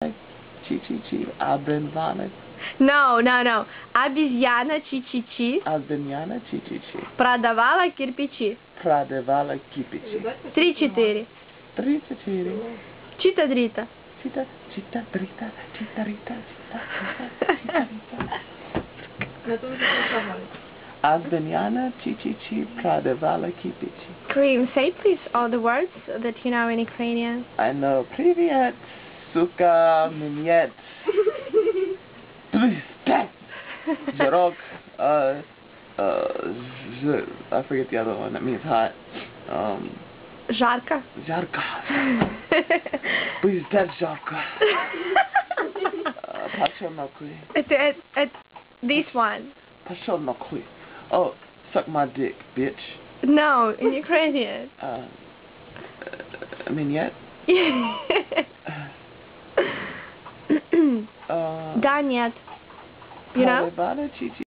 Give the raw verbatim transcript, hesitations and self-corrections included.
Чи-чи-чи. Обезьяна. No, no, no. Обезьяна чи-чи-чи Обезьяна чи-чи-чи. продавала кирпичи. Продавала кирпичи. Три-четыре. Три-четыре. Чита-дрита. Чита, чита, дрита, чита, рита, чита, чита, чита, рита. Обезьяна чи-чи-чи продавала кирпичи. Kareem, say please all the words that you know in Ukrainian. I know. Привет, сука, минет. Жарок, uh, uh, z I forget the other one. That means hot. Um, Жарко. Жарко. Пиздец жарко. Пошел нахуй. It, it, it, this one. Пошел нахуй. Oh, suck my dick, bitch. No, in Ukrainian. Uh, минет. uh, Да, нет. You know? Продавала чи-чи.